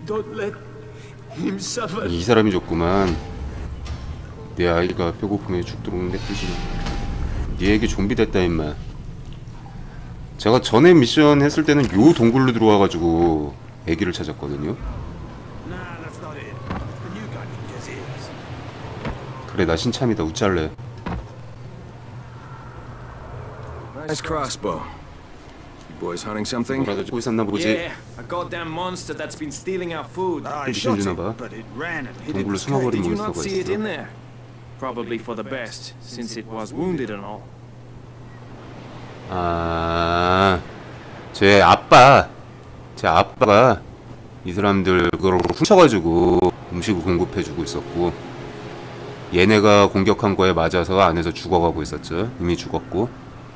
이 사람이 줬구만. 내 아이가 배고픔에 죽도록 냅두지. 니에게 좀비 됐다 임마. 제가 전에 미션 했을 때는 요 동굴로 들어와가지고 애기를 찾았거든요. 그래 나 신참이다. 웃잘래. Nice crossbow. You boys hunting something? 뭐라도 찍고 있었나 보지. Yeah, a goddamn monster that's been stealing our food. 미션 주나봐. 동굴로 숨어버린 Did you not 몬스터가 see it in 있어. there? Probably for the best, since it was wounded and all. 아, 제 아빠가 이 사람들 그걸 훔쳐가지고 음식을 공급해주고 있었고, 얘네가 공격한 거에 맞아서 안에서 죽어가고 있었죠. 이미 죽었고.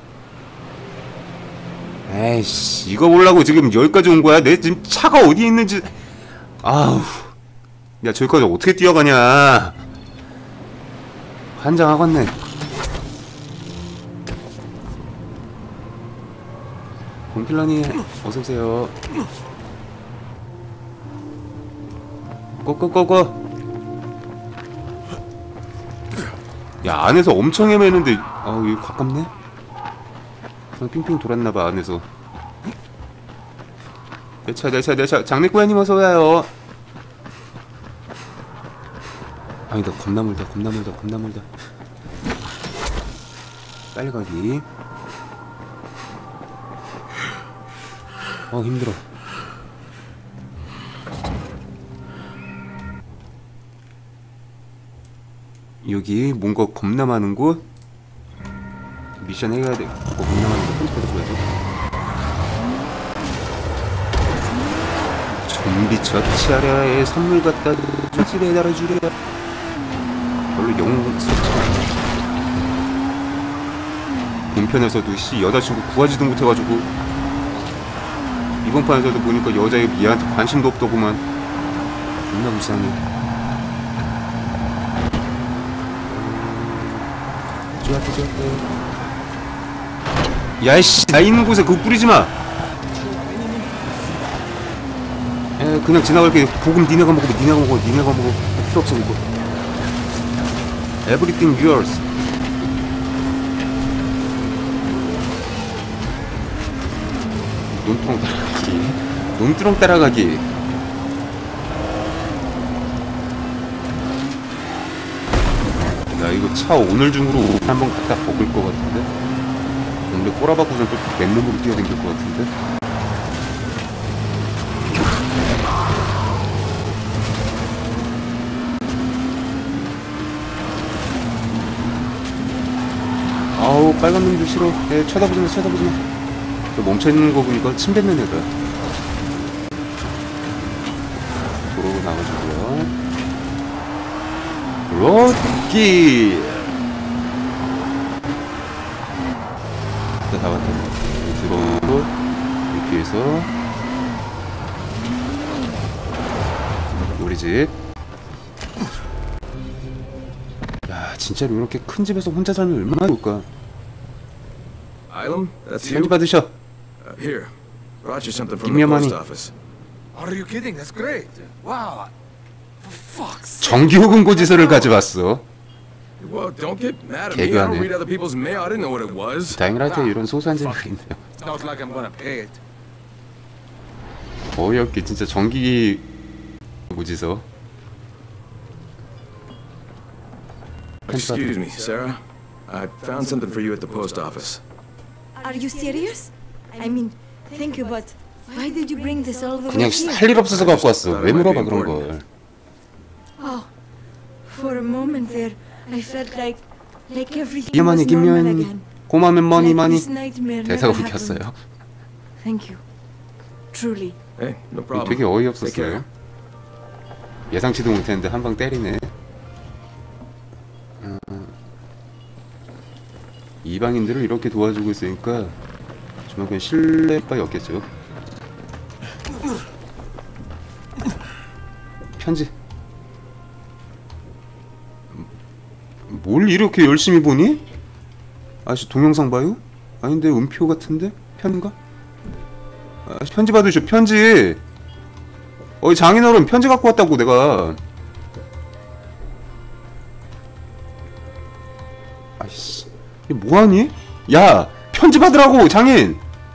에이씨, 이거 보려고 지금 여기까지 온 거야? 내 지금 차가 어디 있는지. 아우, 야 저기까지 어떻게 뛰어가냐. 환장하겠네. 곰필러니 어서오세요. 꺼꺼꺼꺼. 야 안에서 엄청 헤매는데 아우 이거 가깝네. 그냥 핑핑 돌았나봐 안에서. 내차 장례꾸야님 어서와요. 아니다 겁나 멀다. 빨리 가기. 힘들어. 여기 뭔가 겁나 많은 곳. 미션 해야 돼. 겁나 많은 곳 편집해서 줘야지. 좀비 처치하랴에 선물 갖다 집에 달아주랴. 별로 영웅스럽지 않아. 본편에서도 여자친구 구하지도 못해가지고 이번 판에서도 보니까 여자애 얘한테 관심도 없더구만. 존나 불쌍해. 좋았대. 야이씨 나 있는 곳에 그거 뿌리지마. 그냥 지나갈게. 보금 니네가 먹어. 필요 없어 이거. Everything yours. 논두렁 따라가기. 나 이거 차 오늘 중으로 한번 갖다 먹을 것 같은데. 오늘 꼬라박고선 또 맨몸으로 뛰어댕길 것 같은데. 아우 빨간 놈들 싫어. 쳐다보지마. 저 멈춰있는 거 보니까 침 뱉는 애다. 도로 나가주고요. 로키! 다 왔다. 들어오고 여기에서 우리 집. 야 진짜로 이렇게 큰 집에서 혼자 살면 얼마나 좋을까. 편지 받으셔. Here, brought you something from the post office. Are you kidding? That's great. Wow. For fuck's sake. 정기요금 고지서를 가져왔어. Well, don't get mad at me. I don't read 개그하네. other people's mail. I didn't know what it was. 다행이라도 이런 소소한 재미가 있네요. It's not like I'm gonna pay it. 어이없게 진짜 정기 고지서. Excuse me, Sarah. I found something for you at the post office. Are you serious? I mean, thank you, but why did you bring this all the way 그냥 here? 할 일 없어서 갖고 왔어. 왜 물어봐 그런 걸. Oh, for a moment there, I felt like everything 기여만이 was normal 김여연이 again. 고마면 머니 Like 많이. this nightmare 대사가 never 웃겼어요. happened. Thank you. Truly. Hey, no problem. 되게 Take 어이없었어요. care. 예상치도 못했는데 한 방 때리네. 이방인들을 이렇게 도와주고 있으니까 정말 그냥 신뢰밖에 없겠죠. 편지. 뭘 이렇게 열심히 보니? 아저씨 동영상 봐요? 아닌데 음표 같은데? 편인가? 아저씨 편지 받으셔. 편지. 장인어른 편지 갖고 왔다고 내가. 아이씨, 이게 뭐하니? 야, 편지 받으라고 장인.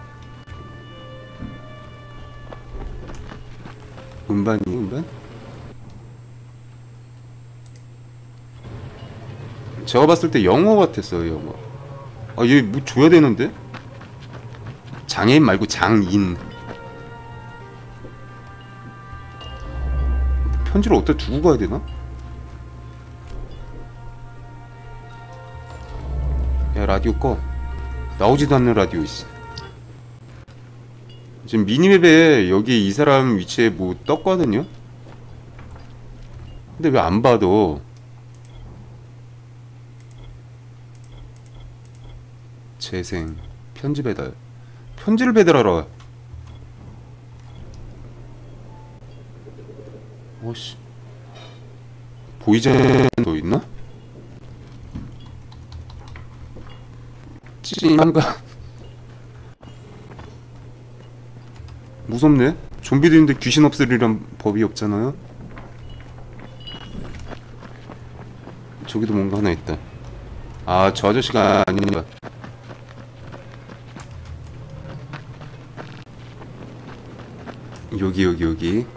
음반이 음반? 제가 봤을 때 영어 같았어요, 영어. 아, 얘 뭐 줘야 되는데? 장애인 말고 장인. 편지를 어디다 두고 가야 되나? 야, 라디오 꺼. 나오지도 않는 라디오 있어. 지금 미니맵에 여기 이 사람 위치에 뭐 떴거든요? 근데 왜 안 봐도. 재생 편지 배달. 편지를 배달하러. 어씨, 보이젠도 있나? 찐한가? 무섭네. 좀비도 있는데 귀신 없애리란 법이 없잖아요. 저기도 뭔가 하나 있다. 아, 저 아저씨가 아닌가. 여기.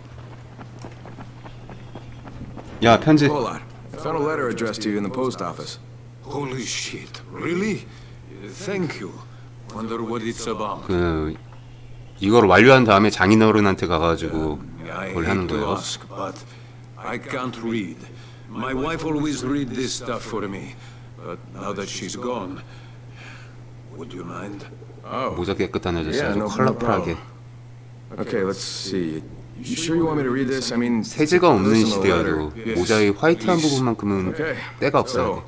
야, 편지. Pollard, I found a letter addressed to you in the post office. Holy shit, really? Thank you. Wonder what it's about. 이걸 완료한 다음에 장인어른한테 가가지고 I 그걸 하는 hate to 거예요. ask, but I can't read. My wife always read this stuff for me, but now that she's gone, would you mind? Oh. 모자 깨끗한 아저씨 Yeah, 아주 no 컬러풀하게. Okay, let's see. You sure you want me to read this? I mean, 세제가 없는 this is a 시대여도 letter. 모자의 화이트한 Please. 부분만큼은 Okay. 때가 없어요.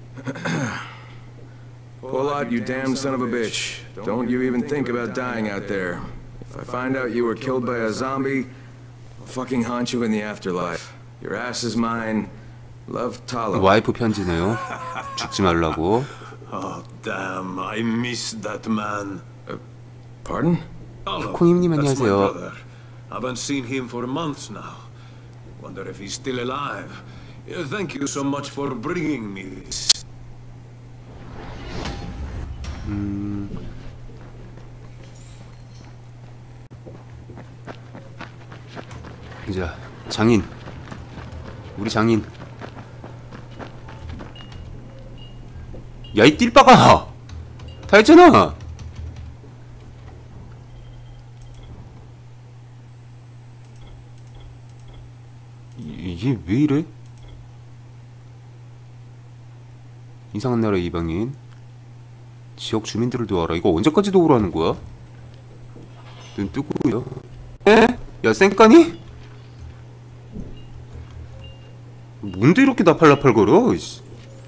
Pull out, you damn son of a bitch. Don't you even think about dying out there. If I find out you were killed by a zombie, I'll fucking haunt you in the afterlife. Your ass is mine. Love, Talo. 와이프 편지네요. 죽지 말라고. Oh, damn, I miss that man. Pardon? Talo, 콩님님 that's my 안녕하세요. brother. Haven't seen him for months now. Wonder if he's still alive. Thank you so much for bringing me this. 자, 장인. 우리 장인. 야, 이 띨빠가! 다 했잖아! 이게 왜 이래? 이상한 나라 이방인. 지역 주민들을 도와라. 이거 언제까지 도우라는 거야? 눈 뜨고요. 에? 야, 쌩까니? 뭔데 이렇게 나팔나팔거려? 이씨.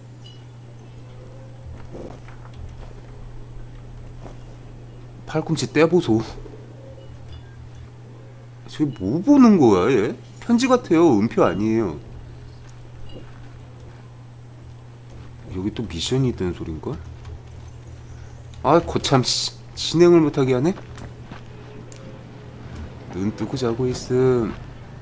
팔꿈치 떼보소. 저게 뭐 보는 거야, 얘? 편지 같아요. 음표 아니에요. 여기 또 미션이 있다는 소린걸? 아, 거참 씨. 진행을 못하게 하네? 눈 뜨고 자고 있음.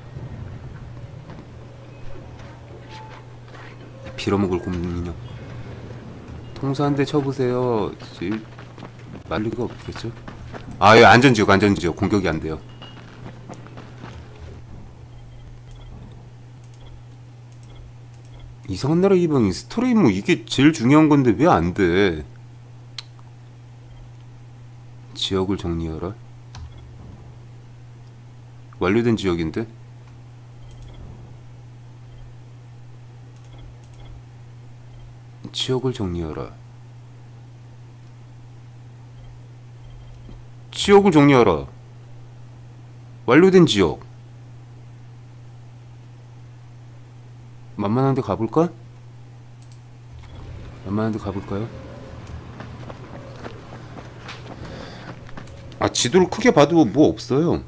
빌어먹을 곰인형. 통수 한 대 쳐보세요. 말릴 리가 없겠죠? 아, 예, 안전지역, 안전지역. 공격이 안 돼요. 이상한 나라 이방인 스토리 뭐 이게 제일 중요한 건데 왜 안 돼? 지역을 정리하라. 완료된 지역인데? 지역을 정리하라. 지역을 정리하라. 완료된 지역. 만만한 데 가볼까? 만만한 데 가볼까요? 아, 지도를 크게 봐도 뭐 없어요.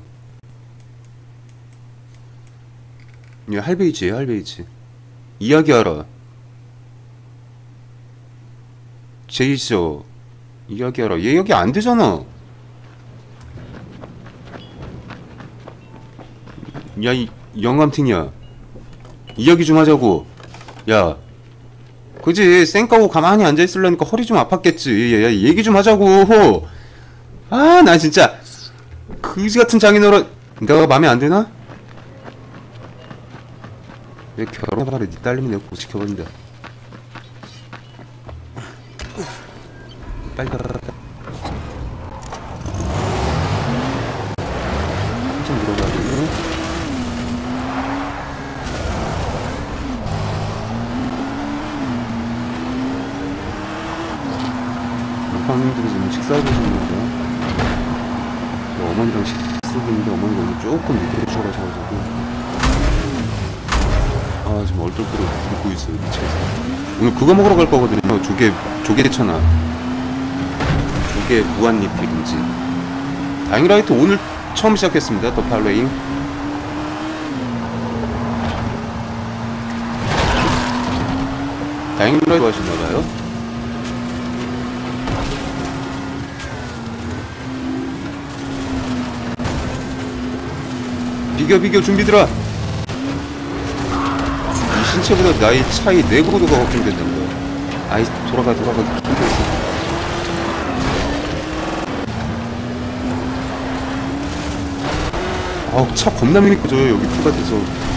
예, 할베이지에요, 할베이지. 이야기하라. 제이저 이야기하라. 얘 여기 안 되잖아. 야, 이 영감탱이야. 이야기 좀 하자고. 야, 그지? 쌩까고 가만히 앉아있으려니까 허리 좀 아팠겠지. 야, 얘기 좀 하자고. 아, 나 진짜 그지 같은 장인어른. 내가 맘에 안 드나? 왜 결혼해봐라. 네 딸님이 내가 못 지켜본다. 빨리 가라. 한참 물어봐야겠네. 형님들이 지금 식사하고 계시는데요. 어머니랑 식사하고 있는데 어머니가 오늘 조금 늦게 오셔가지고 아 지금 얼떨결에 굶고 있어요. 미쳐서. 오늘 그거 먹으러 갈 거거든요. 조개대천아. 조개 무한리필 김치. 다잉라이트 오늘 처음 시작했습니다. 더 팔로잉. 다잉라이트 하시나봐요. 비교 준비들아. 이 신체보다 나의 차이 내구도가 걱정된다는 거야. 아이 돌아가 힘들었어. 아우 차 겁나 미끄러져요 여기 풀밭에서.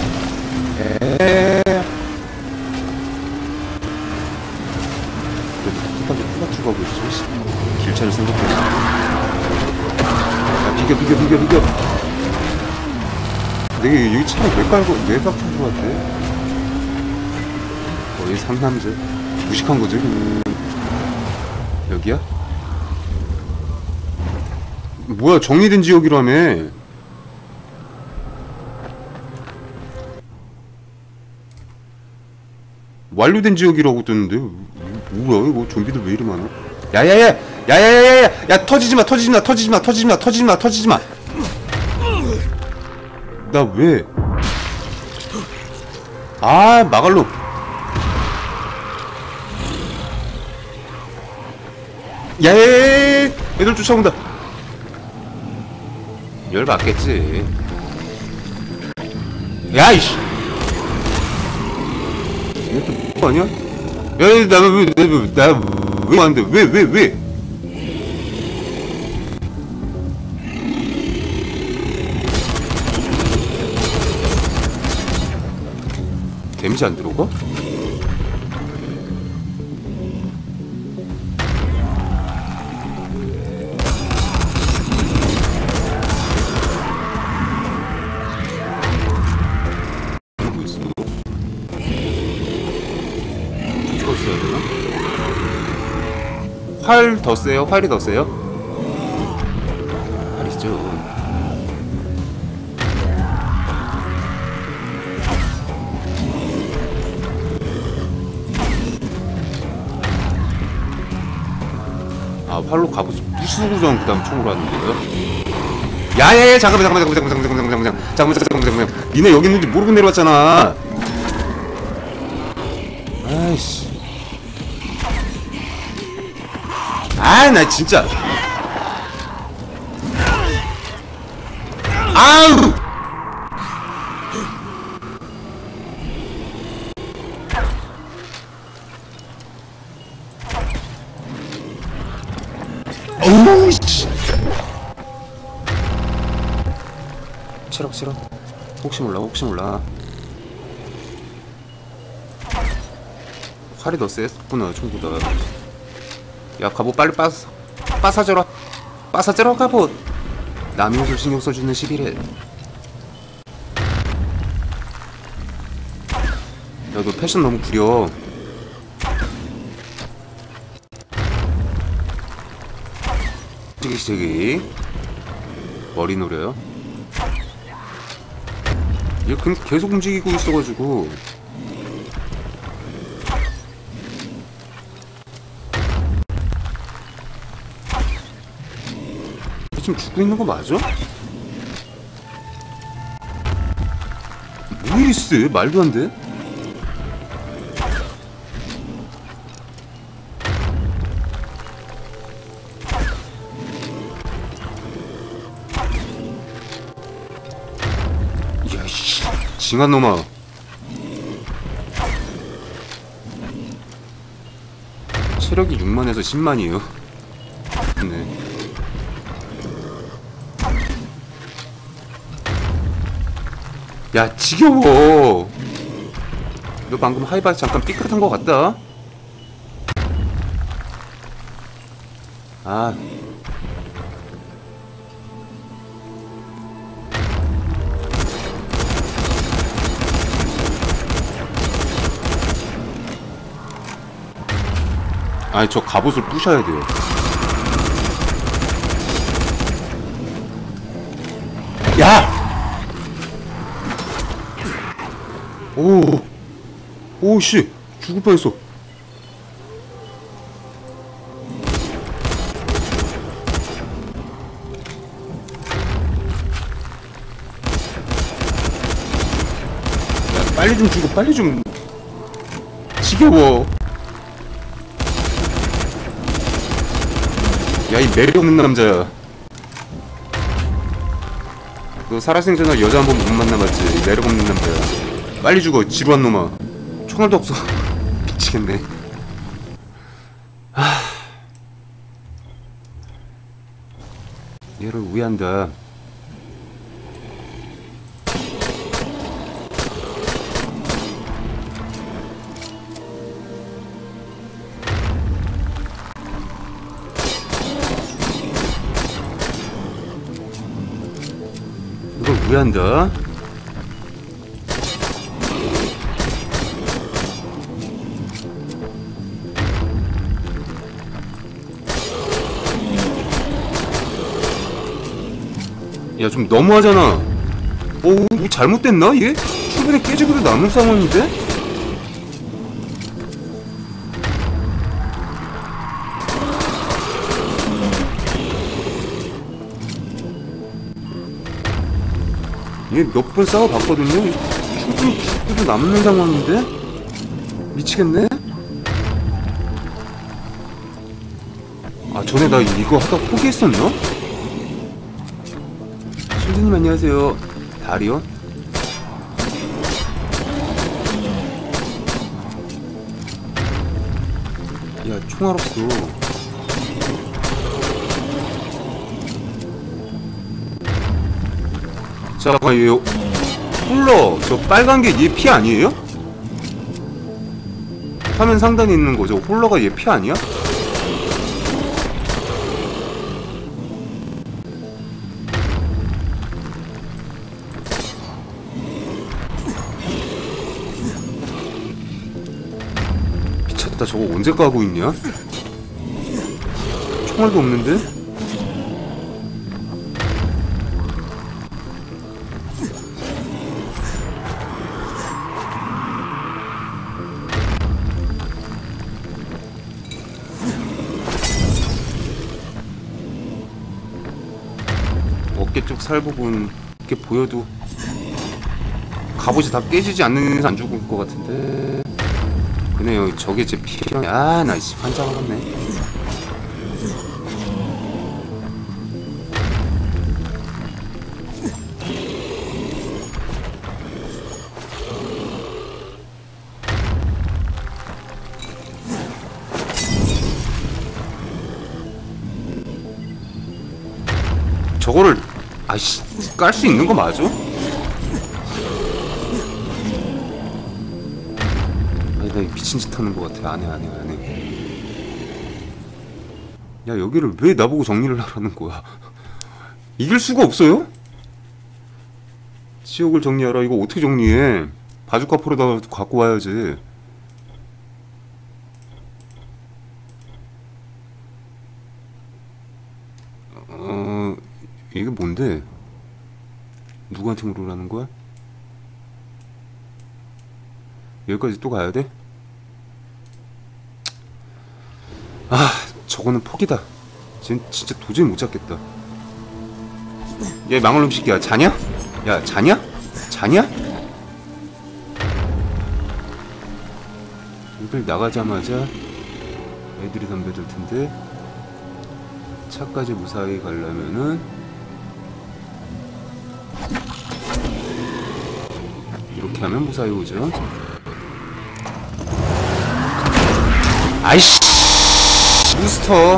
그래도 풀밭 가고 있어. 길차를 생각해. 야 비교. 내가 여기 차를 왜 바꾼 것 같아? 거의 상남자. 무식한 거지? 여기야? 뭐야, 정리된 지역이라며. 완료된 지역이라고 뜨는데 뭐야 이거. 좀비들 왜 이리 많아? 야야야 터지지마. 나 왜? 아 마갈로. 야야야 애들 쫓아온다. 열 받겠지. 야이씨 이것도 뭐 아니야? 야 나 왜 안 돼? 왜? 데미지 안 들어가? 활 더 세요? 활이 더 세요? 활이죠. 아 활로 가보수 부수구전 그 다음 총으로 하는 거예요? 야야야 잠깐만 니네 여기 있는지 모르고 내려왔잖아. 아이씨 아 나 진짜 아우 어우 씨 체력 혹시 몰라 활이 더 셌구나 총보다. 야 갑옷 빨리 빠사져라 갑옷. 남의 옷을 신경 써주는 11회. 야 너 패션 너무 구려. 시기 머리 노려요. 얘 계속 움직이고 있어가지고 지금 죽고 있는 거 맞아? 뭐 이리 쎄? 말도 안 돼? 야씨 징한 놈아. 체력이 6만에서 10만이에요. 네. 야 지겨워. 너 방금 하이바이 잠깐 삐끗한 거 같다. 아 아니 저 갑옷을 부셔야 돼요. 야! 오씨 죽을 뻔했어. 야, 빨리 좀 죽어. 빨리 좀. 지겨워. 야 이 매력 없는 남자야. 너 살아생전에 여자 한 번 못 만나봤지. 매력 없는 남자야. 빨리 죽어 지루한 놈아. 총알도 없어. 미치겠네. 하... 얘를 우회한다. 이걸 우회한다. 야 좀 너무하잖아. 뭐 잘못됐나 얘? 충분히 깨지고도 남은 상황인데? 얘 몇 번 싸워봤거든요? 충분히 죽고도 남는 상황인데? 미치겠네? 아 전에 나 이거 하다 포기했었나? 실드님 안녕하세요. 다리온? 야 총알 없어. 자 얘 홀러 저 빨간 게 얘 피 아니에요? 화면 상단에 있는 거죠. 홀러가 얘 피 아니야? 미쳤다. 저거 언제 까고 있냐? 총알도 없는데? 어깨 쪽 살 부분 이렇게 보여도 갑옷이 다 깨지지 않는 이상 안 죽을 것 같은데. 그네요. 저게 제 피해. 아, 나이씨 환장하겠네. 저거를 아이씨 깔 수 있는 거 맞아? 아니 나 미친 짓 하는 거 같아. 안 해. 야 여기를 왜 나보고 정리를 하라는 거야? 이길 수가 없어요? 지옥을 정리하라. 이거 어떻게 정리해? 바주카 포로다 갖고 와야지. 이게 뭔데? 누구한테 물으라는 거야? 여기까지 또 가야 돼? 아, 저거는 포기다. 진짜 도저히 못 잡겠다. 얘 망할놈 새끼야. 자냐? 야, 자냐? 자냐? 여길 나가자마자 애들이 덤벼들 텐데 차까지 무사히 가려면은 이렇게 하면 무사히 오죠. 아이씨 부스터.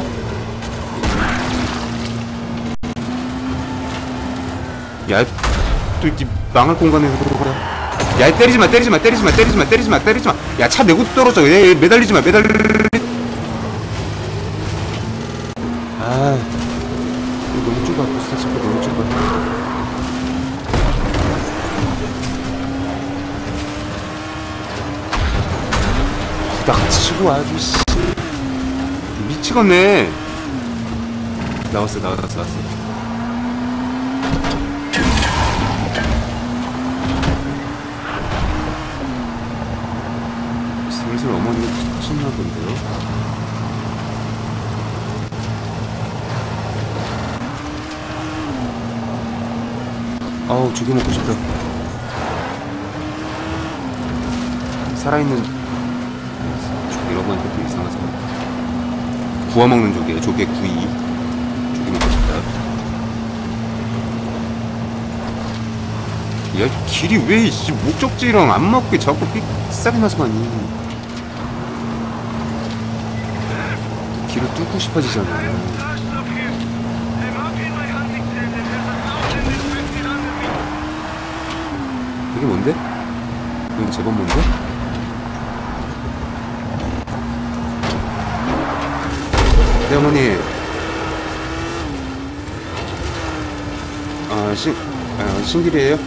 야, 또 이 망할 공간에서 들어가라. 야, 때리지마. 야, 차 내고 떨어져. 얘 매달리지마. 아, 이거 너무 좁아. 부스터 치고 너무 좁아. 딱 치고 아주 씨 미치겠네. 나왔어. 슬슬 어머니가 신나 본데요. 아우 조개 먹고 싶다. 살아있는 조개라고 하니까 또 이상하잖아. 구워 먹는 조개, 조개 구이. 조개 먹고 싶다. 야 길이 왜 목적지랑 안 맞게 자꾸 삑싸게 나서 가니. 길을 뚫고 싶어지잖아. 이게 뭔데? 이건 제법 뭔데? 네 어머니. 신길이에요?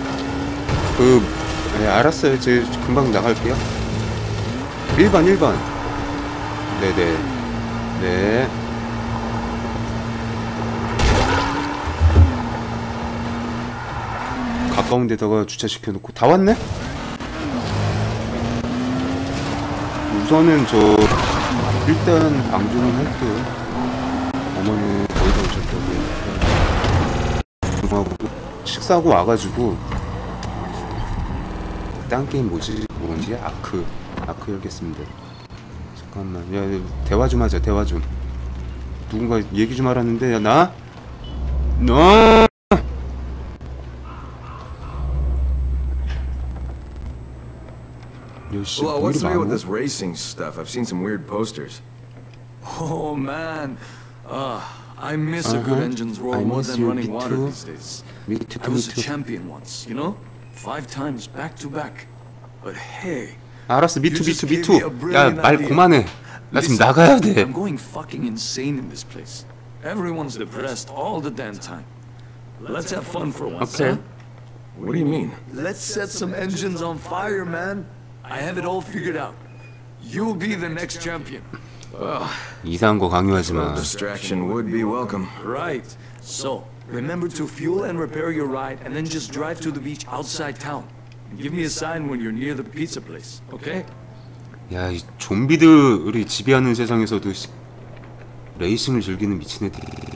알았어요. 저 금방 나갈게요. 1번. 네네. 네. 가까운 데다가 주차시켜놓고 다 왔네? 우선은 일단 방종은 할게요. 어머니 거의 다 오셨다고. 식사하고 와가지고 딴 게임 뭐지? 아크 열겠습니다. 잠깐만. 야 대화 좀 하자. 대화 좀. 누군가 얘기 좀 하라는데. 야 나? Well, what's the deal with this racing stuff? I've seen some weird posters. Oh man, I miss a good engines roll more than running water these days. I was a champion once, you know? 5 times back to back. But hey, 알았어. 미투. 야 말 그만해. 나 지금 나가야 돼. I'm going fucking insane in this place. Everyone's depressed all the damn time. Let's have fun for once, Okay. huh? What do you mean? Let's set some engines on fire, man. I have it all figured out. You'll be the next champion. 이상한 거 강요하지 마. Distraction would be welcome. Right. So, remember to fuel and repair your ride and then just drive to the beach outside town. And give me a sign when you're near the pizza place, okay? 야, 이 좀비들이 지배하는 세상에서도 레이싱을 즐기는 미친 애들이